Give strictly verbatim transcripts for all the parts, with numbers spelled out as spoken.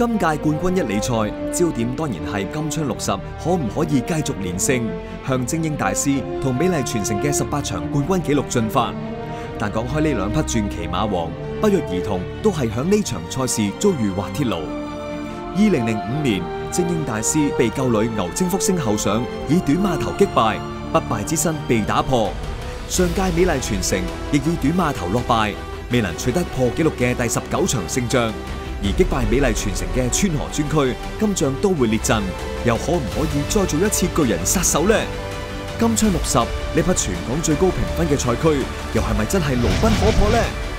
今屆冠軍一哩賽焦點當然係金槍六十可唔可以繼續連勝，向精英大師同美麗傳承嘅十八場冠軍紀錄進發。但講開呢兩匹傳奇馬王，不約而同都係響呢場賽事遭遇滑鐵盧。二零零五年，精英大師被救女牛精福星後上以短馬頭擊敗，不敗之身被打破。上屆美麗傳承亦以短馬頭落敗，未能取得破紀錄嘅第十九場勝仗。而擊敗美麗傳承嘅川河專區今仗都會列陣，又可唔可以再做一次巨人殺手呢？金槍六十呢匹全港最高評分嘅賽區，又係咪真係牢不可破呢？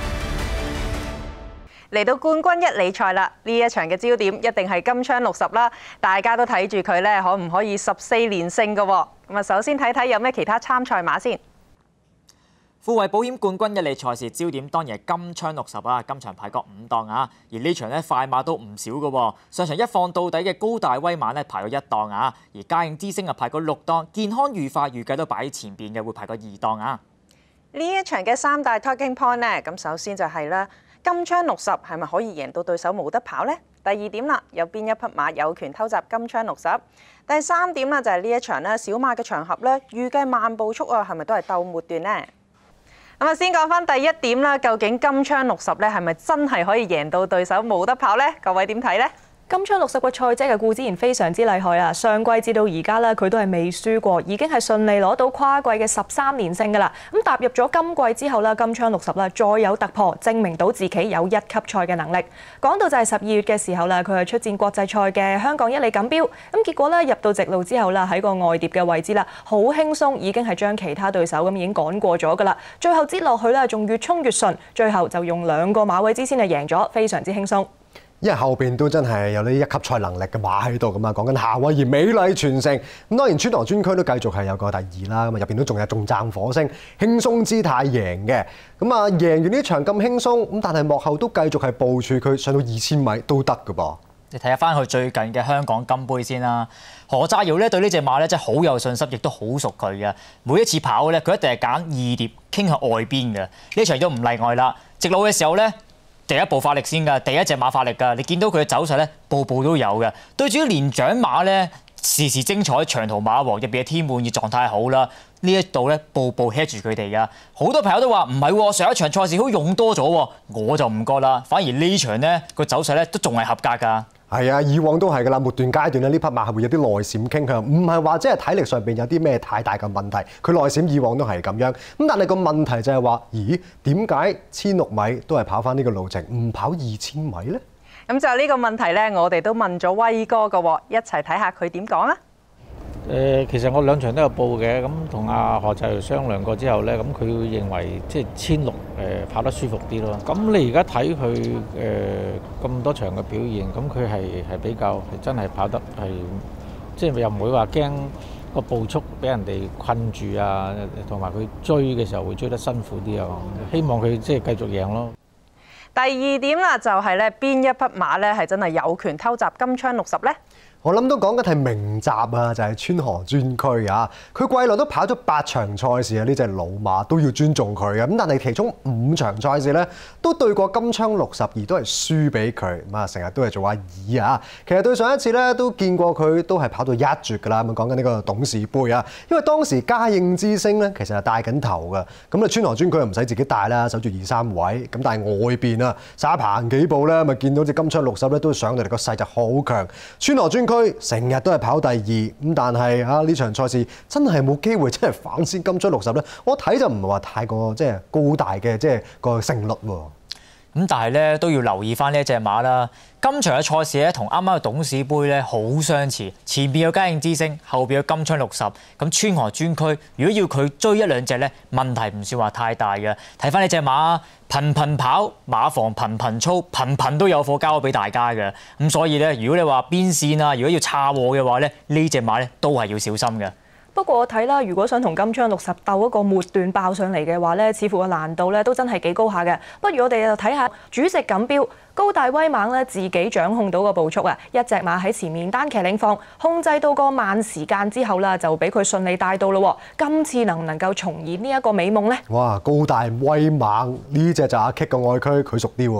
嚟到冠軍一哩賽啦，呢一場嘅焦點一定係金槍六十啦，大家都睇住佢咧，可唔可以十四連勝嘅？咁啊，首先睇睇有咩其他參賽馬先。 富衛保險冠軍一哩賽事焦點當然係金槍六十啊，今場排過五檔啊，而呢場咧快馬都唔少嘅喎。上場一放到底嘅高大威馬咧排過一檔啊，而嘉應之星啊排過六檔，健康愉快預計都擺喺前邊嘅，會排過二檔啊。 呢一場嘅三大 talking point 咧，咁首先就係啦，金槍六十係咪可以贏到對手冇得跑呢？第二點啦，有邊一匹馬有權偷襲金槍六十？第三點啦，就係呢一場咧小馬嘅場合咧，預計慢步速啊，係咪都係鬥末段呢？咁啊，先講翻第一點啦，究竟金槍六十咧係咪真係可以贏到對手冇得跑呢？各位點睇呢？ 金槍六十個賽者嘅顧之然非常之厲害啊！上季至到而家咧，佢都係未輸過，已經係順利攞到跨季嘅十三連勝㗎啦。咁踏入咗今季之後咧，金槍六十啦再有突破，證明到自己有一級賽嘅能力。講到就係十二月嘅時候啦，佢係出戰國際賽嘅香港一哩錦標，咁結果咧入到直路之後啦，喺個外碟嘅位置啦，好輕鬆已經係將其他對手咁已經趕過咗㗎啦。最後擠落去咧，仲越衝越順，最後就用兩個馬位之先係贏咗，非常之輕鬆。 因為後邊都真係有啲一級賽能力嘅馬喺度咁啊，講緊夏威夷美麗傳承咁，當然川河專區都繼續係有個第二啦，咁啊入邊都仲有重讚火星輕鬆姿態贏嘅，咁啊贏完呢場咁輕鬆咁，但係幕後都繼續係部署佢上到二千米都得㗎噃。 你睇下翻佢最近嘅香港金杯先啦，何澤堯咧對呢隻馬咧真係好有信心，亦都好熟佢嘅。每一次跑咧，佢一定係揀二碟傾向外邊嘅，呢場都唔例外啦。直路嘅時候咧，第一步發力先㗎，第一隻馬發力㗎，你見到佢嘅走勢咧，步步都有嘅。對住啲年長馬咧，時時精彩，長途馬王入邊嘅天滿意狀態好啦。呢一度咧，步步 hit 住佢哋㗎。好多朋友都話唔係喎，上一場賽事好用多咗喎，我就唔覺啦。反而呢場咧個走勢咧都仲係合格㗎。 係啊，以往都係㗎啦。末段階段咧，呢匹馬係會有啲內閃傾向，唔係話即係體力上邊有啲咩太大嘅問題。佢內閃以往都係咁樣。咁但係個問題就係話，咦？點解千六米都係跑翻呢個路程，唔跑二千米呢？ 咁就呢個問題咧，我哋都問咗威哥㗎喎，一齊睇下佢點講啊！ 誒，其實我兩場都有報嘅，咁同阿何澤堯商量過之後咧，咁佢認為即係千六誒跑得舒服啲咯。咁你而家睇佢誒咁多場嘅表現，咁佢係係比較係真係跑得係，即係又唔會話驚個步速俾人哋困住啊，同埋佢追嘅時候會追得辛苦啲啊。希望佢即係繼續贏咯。 第二點啦，就係咧邊一匹馬咧係真係有權偷襲金槍六十咧？ 我諗都講緊係名閘啊，就係川河專區啊。佢季內都跑咗八場賽事啊，呢隻老馬都要尊重佢嘅。咁但係其中五場賽事咧，都對過金槍六十二都係輸俾佢。咁啊，成日都係做阿二啊。其實對上一次咧都見過佢都係跑到一絕㗎啦。咁講緊呢個董事杯啊，因為當時嘉應之星咧其實係帶緊頭㗎。咁啊，川河專區又唔使自己帶啦，守住二三位。咁但係外邊啊，沙棚幾步咧，咪見到隻金槍六十咧都上到嚟個勢就好強。川河專區成日都係跑第二，咁但係啊呢場賽事真係冇機會真係反先金槍六十咧，我睇就唔係話太過即係高大嘅即係個勝率喎。 咁但係咧都要留意翻呢一隻馬啦。今場嘅賽事咧同啱啱嘅董事杯咧好相似，前邊有嘉應之星，後邊有金槍六十。咁川河專區如果要佢追一兩隻咧，問題唔算話太大嘅。睇翻呢隻馬，頻頻跑，馬房頻頻操，頻頻都有貨交俾大家嘅。咁所以咧，如果你話邊線啊，如果要叉禍嘅話咧，呢隻馬咧都係要小心嘅。 不過我睇啦，如果想同金槍六十鬥一個末段爆上嚟嘅話咧，似乎個難度咧都真係幾高下嘅。不如我哋就睇下主席錦標高大威猛咧，自己掌控到個步速啊！一隻馬喺前面單騎領放，控制到個慢時間之後啦，就俾佢順利帶到咯。今次能唔能夠重現呢一個美夢呢？ 哇！高大威猛呢隻就阿 K 個愛區，佢熟啲喎。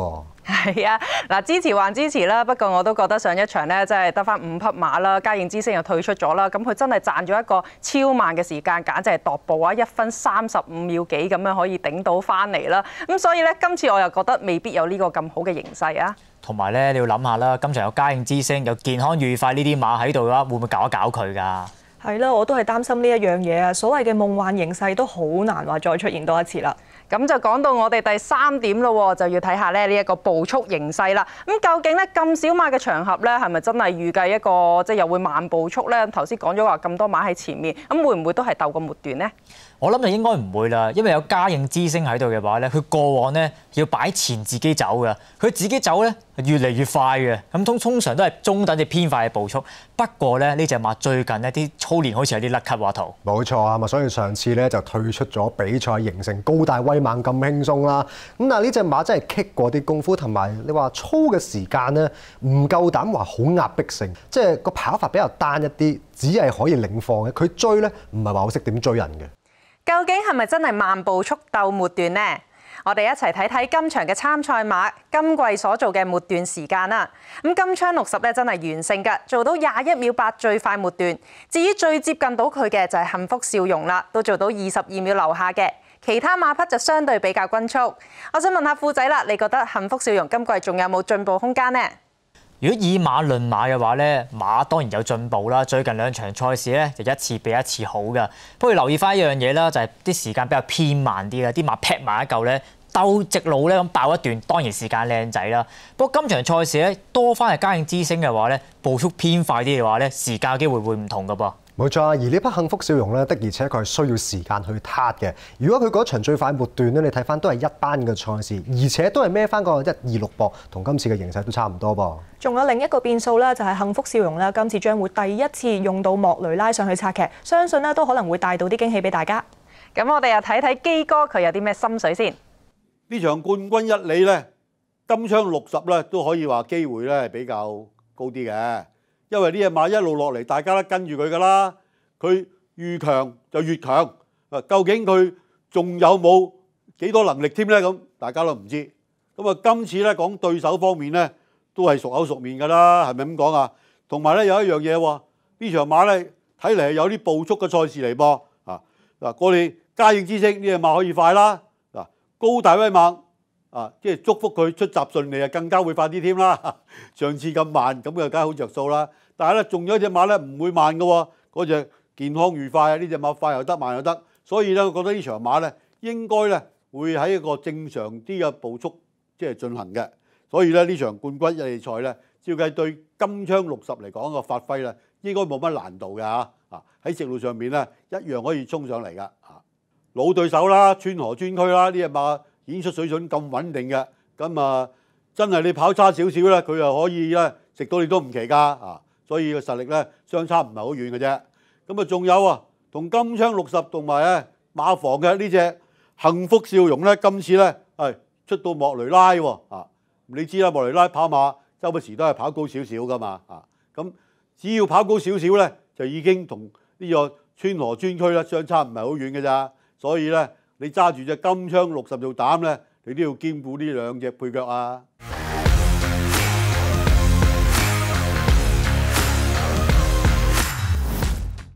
係啊，嗱支持還支持啦，不過我都覺得上一場咧真係得翻五匹馬啦，嘉應之星又退出咗啦，咁佢真係賺咗一個超慢嘅時間，簡直係踱步啊，一分三十五秒幾咁樣可以頂到翻嚟啦，咁所以咧今次我又覺得未必有呢個咁好嘅形勢啊。 同埋咧，你要諗下啦，今場有嘉應之星，有健康愉快呢啲馬喺度嘅話，會唔會搞一搞佢㗎？ 係啦，我都係擔心呢一樣嘢啊！所謂嘅夢幻形勢都好難話再出現多一次啦。 咁就講到我哋第三點咯，就要睇下咧呢一個步速形勢啦。咁究竟咧咁少馬嘅場合咧，係咪真係預計一個即係又會慢步速咧？頭先講咗話咁多馬喺前面，咁會唔會都係鬥個末段呢？ 我諗就應該唔會啦，因為有嘉應之星喺度嘅話咧，佢過往咧要擺前自己走嘅，佢自己走咧越嚟越快嘅，咁通通常都係中等至偏快嘅步速。不過咧呢隻馬最近呢啲操練好似有啲甩級喎，圖。 冇錯啊，嘛所以上次咧就退出咗比賽，形成高大威猛咁輕鬆啦。咁但係呢隻馬真係棘過啲功夫，同埋你話操嘅時間咧唔夠膽話好壓迫性，即係個跑法比較單一啲，只係可以領放嘅。佢追咧唔係話好識點追人嘅。 究竟係咪真係慢步速鬥末段呢？我哋一齊睇睇今場嘅參賽馬今季所做嘅末段時間啦。咁金槍六十咧真係完勝㗎，做到廿一秒八最快末段。至於最接近到佢嘅就係幸福笑容啦，都做到二十二秒樓下嘅。其他馬匹就相對比較均速。我想問下富仔啦，你覺得幸福笑容今季仲有冇進步空間呢？ 如果以馬論馬嘅話咧，馬當然有進步啦。最近兩場賽事咧，就一次比一次好嘅。不過留意翻一樣嘢啦，就係啲時間比較偏慢啲啦，啲馬劈埋一嚿咧，鬥直路咧咁爆一段，當然時間靚仔啦。不過今場賽事咧多翻係嘉應之星嘅話咧，步速偏快啲嘅話咧，時間機會會唔同㗎噃。 冇錯，而呢匹幸福笑容咧，的而且確係需要時間去撻嘅。如果佢嗰場最快末段咧，你睇翻都係一班嘅賽事，而且都係孭翻個一二六磅，同今次嘅形勢都差唔多噃。 仲有另一個變數啦，就係幸福笑容啦，今次將會第一次用到莫雷拉上去策騎，相信咧都可能會帶到啲驚喜俾大家。 咁我哋又睇睇基哥佢有啲咩心水先。 呢場冠軍一哩咧，金槍六十咧都可以話機會咧係比較高啲嘅。因為呢隻馬一路落嚟，大家都跟住佢噶啦。佢越強就越強。啊，究竟佢仲有冇幾多能力添咧？咁大家都唔知。咁啊，今次咧講對手方面咧，都係熟口熟面噶啦，係咪咁講啊？同埋咧有一樣嘢喎，呢場馬咧睇嚟係有啲步速嘅賽事嚟噃。啊嗱，我哋嘉應之星呢隻馬可以快啦。嗱，高大威猛。啊，即係祝福佢出閘順利啊，更加會快啲添啦。上次咁慢，咁就梗係好着數啦。但係咧，仲有一隻馬咧唔會慢嘅喎，嗰隻健康愉快啊！呢隻馬快又得，慢又得，所以咧，我覺得呢場馬咧應該咧會喺一個正常啲嘅步速即係進行嘅。所以咧呢場冠軍一哩賽咧，照計對金槍六十嚟講個發揮咧應該冇乜難度嘅嚇。啊喺直路上面咧一樣可以衝上嚟㗎。啊，老對手啦，川河專區啦，呢隻馬演出水準咁穩定嘅，咁啊真係你跑差少少咧，佢又可以咧食到你都唔奇㗎啊！所以個實力咧相差唔係好遠嘅啫。咁啊仲有啊，同金槍六十同埋咧馬房嘅呢隻幸福笑容咧，今次咧係出到莫雷拉喎啊！你知啦，莫雷拉跑馬周不時都係跑高少少㗎嘛啊！咁只要跑高少少咧，就已經同呢個川河專區咧相差唔係好遠嘅咋。所以咧，你揸住隻金槍六十做膽咧，你都要兼顧呢兩隻配腳啊！